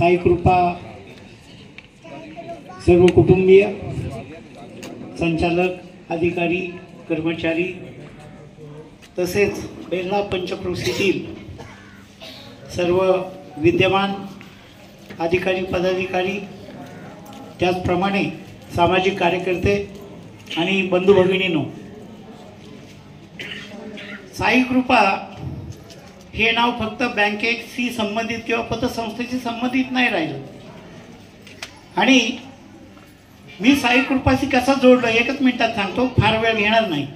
साई कृपा सर्व कुटुंबीय, संचालक, अधिकारी, कर्मचारी तसेच बेल्ला पंचक्रोशीतील सर्व विद्यमान अधिकारी पदाधिकारी, त्याचप्रमाणे सामाजिक कार्यकर्ते आणि बंधू भगिनींनो, साई कृपा हे नाव फक्त बँकेशी संबंधित किंवा पतसंस्थेशी संबंधित नाही राहिलं. आणि मी साई कृपाशी कसा जोडलं एकच मिनिटात सांगतो, फार वेळ घेणार नाही.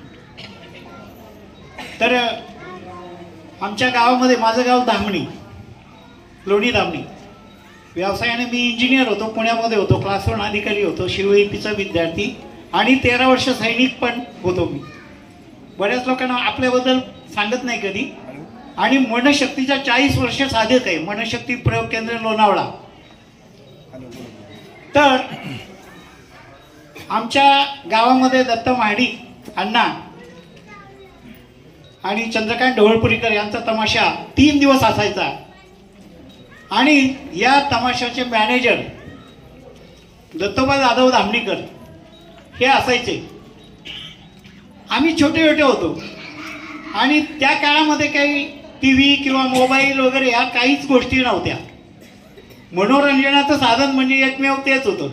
तर आमच्या गावामध्ये, माझं गाव धामणी, लोणी धामणी, व्यवसायाने मी इंजिनियर होतो, पुण्यामध्ये होतो, क्लास 1 अधिकारी होतो, शिवईपीचा विद्यार्थी आणि 13 वर्ष सैनिक पण होतो मी. बऱ्याच लोकांना आपल्याबद्दल सांगत नाही कधी. आणि मनशक्तीच्या 40 वर्ष साधक आहे, मनशक्ती प्रयोग केंद्र लोणावळा. तर आमच्या गावामध्ये दत्त महाडिक अण्णा आणि चंद्रकांत ढवळपुरीकर यांचा तमाशा 3 दिवस असायचा. आणि या तमाशाचे मॅनेजर दत्तोबा जाधव धामणीकर हे असायचे. आम्ही छोटे छोटे होतो आणि त्या काळामध्ये काही टीव्ही किंवा मोबाईल वगैरे ह्या काहीच गोष्टी नव्हत्या. मनोरंजनाचं साधन म्हणजे एकमेव तेच होतं.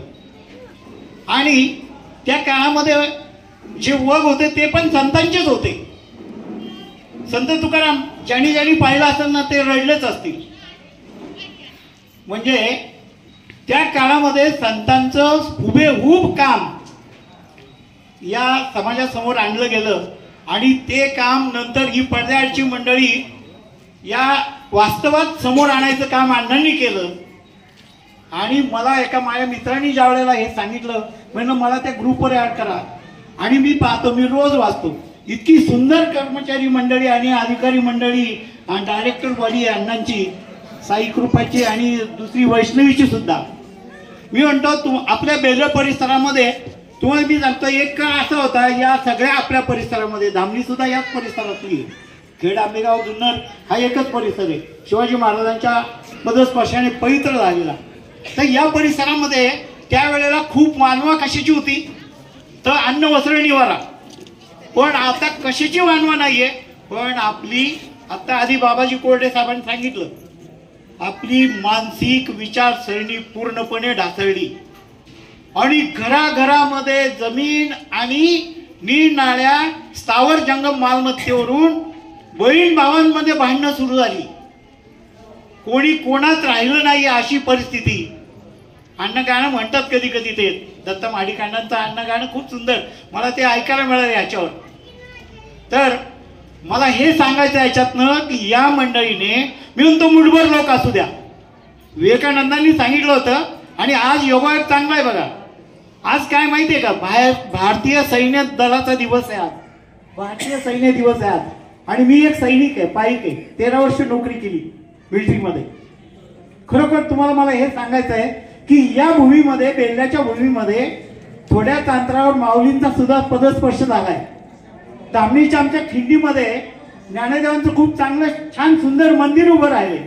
आणि त्या काळामध्ये जे वग होते ते पण संतांचेच होते. संत तुकाराम ज्यांनी ज्यांनी पाहिलं असेल ना ते रडलेच असतील. म्हणजे त्या काळामध्ये संतांचं हुबेहूब काम या समाजासमोर आणलं गेलं. आणि ते काम नंतर ही पडद्याआडची मंडळी या वास्तवात समोर आणायचं काम अण्णांनी केलं. आणि मला एका माझ्या मित्रांनी ज्या वेळेला हे सांगितलं, म्हणलं मला त्या ग्रुपवर ॲड करा. आणि मी पाहतो, मी रोज वाचतो, इतकी सुंदर कर्मचारी मंडळी आणि अधिकारी मंडळी आणि डायरेक्टर बॉडी अण्णांची, साई कृपाची आणि दुसरी वैष्णवीची सुद्धा. मी म्हणतो आपल्या बेल्ला परिसरामध्ये तुम्हाला मी सांगतो, एक काळ असा होता या सगळ्या आपल्या परिसरामध्ये, धामणी सुद्धा याच परिसरातली, खेड, आंबेगाव, जुन्नर हा एकच परिसर आहे, शिवाजी महाराजांच्या पदस्पर्शाने पवित्र झालेला. तर या परिसरामध्ये त्यावेळेला खूप मानवा कशाची होती तर अन्न, वस्त्र, निवारा. पण आता कशाची मानवा नाहीये. पण आपली, आता आधी बाबाजी कोरडे साहेबांनी सांगितलं, आपली मानसिक विचारसरणी पूर्णपणे ढासळली. आणि घराघरामध्ये जमीन आणि निरनिराळ्या स्थावर जंगम मालमत्तेवरून बहीण भावांमध्ये भांडणं सुरू झाली. कोणी कोणात राहिलं नाही अशी परिस्थिती. अण्णा गाणं म्हणतात कधी कधी, ते दत्त महाडिक अण्णांचं अण्णा गाणं खूप सुंदर, मला ते ऐकायला मिळालं याच्यावर. तर मला हे सांगायचं याच्यातनं की या मंडळीने, मी म्हणतो मुठभर लोक असू द्या, विवेकानंदांनी सांगितलं होतं. आणि आज योगायोग चांगला आहे बघा. आज काय माहितीये का, भारतीय सैन्य दलाचा दिवस आहे आज, भारतीय सैन्य दिवस आहे आज. आणि मी एक सैनिक आहे, पाईक आहे, 13 वर्ष नोकरी केली मिलिटरीमध्ये. खरोखर तुम्हाला मला हे सांगायचं आहे की या भूमीमध्ये, बेल्ल्याच्या भूमीमध्ये थोड्याच अंतरावर माऊलींचा सुद्धा पदस्पर्श झालाय. धामणीच्या आमच्या खिंडीमध्ये ज्ञानदेवांचं खूप चांगलं छान सुंदर मंदिर उभं राहिले.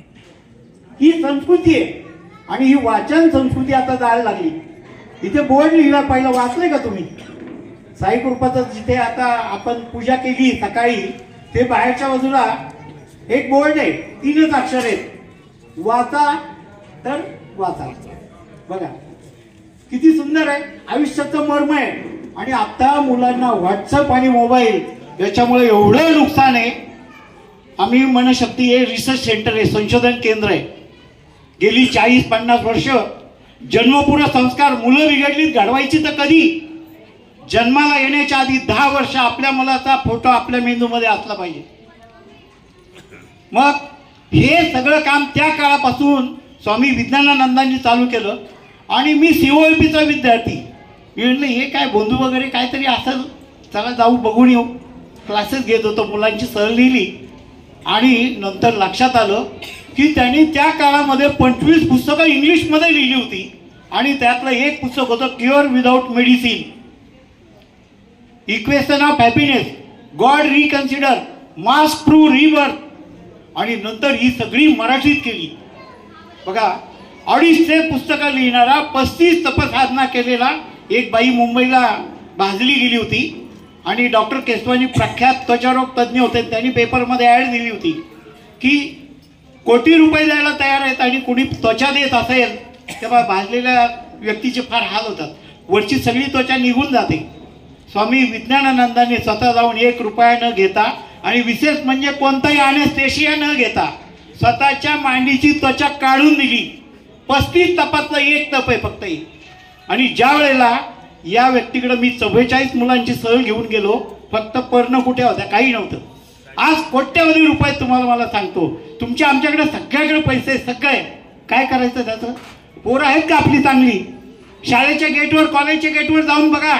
ही संस्कृती आहे. आणि ही वाचन संस्कृती आता जायला लागली. इथे बोर्ड लिहिला, पहिलं वाचलंय का तुम्ही? साई कृपाचं जिथे आता आपण पूजा केली सकाळी, ते बाहेरच्या बाजूला एक बोर्ड आहे, 3च अक्षर आहेत, वाचा तर वाचा. बघा किती सुंदर आहे, आयुष्याचं मर्म आहे. आणि आता मुलांना व्हॉट्सअप आणि मोबाईल याच्यामुळे एवढं नुकसान आहे. आम्ही मनशक्ती हे रिसर्च सेंटर आहे, संशोधन केंद्र आहे. गेली 40-50 वर्ष जन्मपूर्व संस्कार मुलं बिघडलीत घडवायची तर कधी, जन्माला येण्याच्या आधी 10 वर्ष आपल्या मुलाचा फोटो आपल्या मेंदूमध्ये असला पाहिजे. मग हे सगळं काम त्या काळापासून स्वामी विज्ञानानंदांनी चालू केलं. आणि मी सीओएपीचा विद्यार्थी, मी म्हटलं हे काय बंधू वगैरे काहीतरी असेल, चला जाऊ बघून येऊ. क्लासेस घेत होतो, मुलांची सहल लिहिली. आणि नंतर लक्षात आलं की त्यांनी त्या काळामध्ये 25 पुस्तकं इंग्लिशमध्ये लिहिली होती. आणि त्यातलं एक पुस्तक होतं cure without medicine, equation of happiness, God reconsider, mask true rebirth. आणि नंतर ही सगळी मराठीत केली. बघा 250 पुस्तकं लिहिणारा 35 तपसाधना केलेला एक बाई मुंबईला भाजली गेली होती आणि डॉक्टर केसवानी प्रख्यात त्वचारोग तज्ज्ञ होते, त्यांनी पेपरमध्ये ॲड दिली होती की कोटी रुपये द्यायला तयार आहेत आणि कोणी त्वचा देत असेल तेव्हा भाजलेल्या व्यक्तीचे फार हाल होतात, वरची सगळी त्वचा निघून जाते. स्वामी विज्ञानानंदांनी स्वतः जाऊन 1 रुपया न घेता आणि विशेष म्हणजे कोणताही अनेस्थेशिया न घेता स्वतःच्या मांडीची त्वचा काढून दिली. 35 तपातलं एक तप आहे फक्त. आणि ज्या वेळेला या व्यक्तीकडे मी 44 मुलांची सहल घेऊन गेलो, फक्त पर्ण कुठे होत्या, काही नव्हतं. आज कोट्यवधी रुपये तुम्हाला मला सांगतो, तुमच्या आमच्याकडे सगळ्याकडे पैसे सगळे, काय करायचं त्याचं? पोरं आहेत का आपली चांगली? शाळेच्या गेटवर कॉलेजच्या गेटवर जाऊन बघा,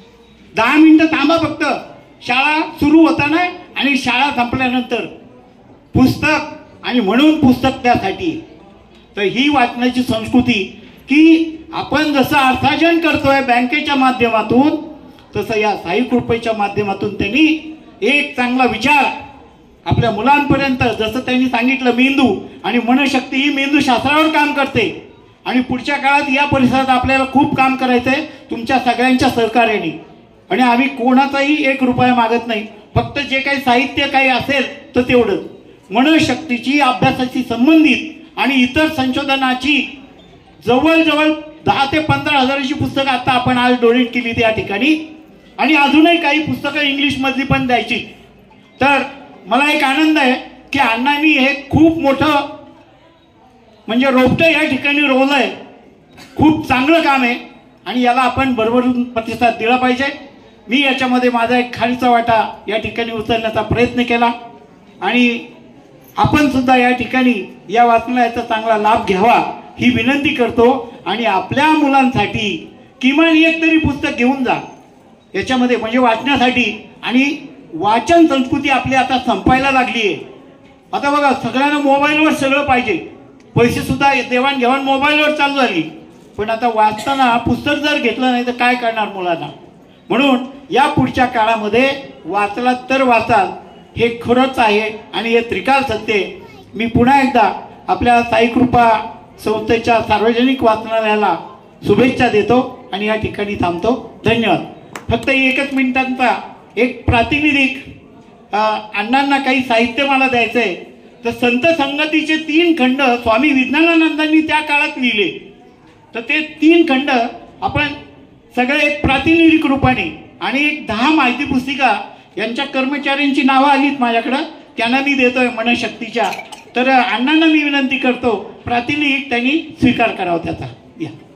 10 मिनिटं थांबा फक्त. शाळा सुरू होताना आणि शाळा संपल्यानंतर पुस्तक, आणि म्हणून पुस्तक त्यासाठी. तर ही वाचण्याची संस्कृती की आपण जसं अर्थार्जन करतोय बँकेच्या माध्यमातून, तसं या साई कृपेच्या माध्यमातून त्यांनी एक चांगला विचार आपल्या मुलांपर्यंत, जसं त्यांनी सांगितलं मेंदू आणि मनशक्ती ही मेंदू शास्त्रावर काम करते आणि पुढच्या काळात या परिसरात आपल्याला खूप काम करायचं आहे तुमच्या सगळ्यांच्या सहकार्याने. आणि आम्ही कोणाचाही 1 रुपया मागत नाही, फक्त जे काही साहित्य काही असेल तर तेवढंच. मनशक्तीची अभ्यासाशी संबंधित आणि इतर संशोधनाची जवळजवळ 10 ते 15 हजाराची पुस्तकं आता आपण आज डोनेट केली त्या ठिकाणी, आणि अजूनही काही पुस्तकं इंग्लिशमधली पण द्यायची. तर मला एक आनंद आहे की अण्णांनी हे खूप मोठं म्हणजे रोपटं या ठिकाणी रोवलं आहे. खूप चांगलं काम आहे आणि याला आपण भरभरून प्रतिसाद दिला पाहिजे. मी याच्यामध्ये माझा एक खारीचा वाटा या ठिकाणी उचलण्याचा प्रयत्न केला आणि आपण सुद्धा या ठिकाणी या वाचनालयाचा चांगला लाभ घ्यावा ही विनंती करतो. आणि आपल्या मुलांसाठी किमान एक तरी पुस्तक घेऊन जा याच्यामध्ये, म्हणजे वाचण्यासाठी. आणि वाचन संस्कृती आपली आता संपायला लागली आहे. आता बघा, सगळ्यांना मोबाईलवर सगळं पाहिजे, पैसे सुद्धा देवाणघेवाण मोबाईलवर चालू झाली, पण आता वाचताना पुस्तक जर घेतलं नाही तर काय करणार मुलांना? म्हणून या पुढच्या काळामध्ये वाचलात तर वाचाल हे खरंच आहे आणि हे त्रिकाल सत्य आहे. मी पुन्हा एकदा आपल्या साई कृपा संस्थेच्या सार्वजनिक वाचनालयाला शुभेच्छा देतो आणि या ठिकाणी थांबतो. धन्यवाद. फक्त 1 मिनिटांचा एक प्रातिनिधिक, अण्णांना काही साहित्य मला द्यायचं आहे. तर संत संगतीचे 3 खंड स्वामी विज्ञानानंदांनी त्या काळात लिहिले, तर ते 3 खंड आपण सगळे एक प्रातिनिधिक रूपाने आणि 10 माहिती पुस्तिका यांच्या कर्मचाऱ्यांची नावं आलीत माझ्याकडं, त्यांना मी देतोय मनशक्तीच्या. तर अण्णांना मी विनंती करतो, प्रातिनिधिक त्यांनी स्वीकार करावा त्याचा. या.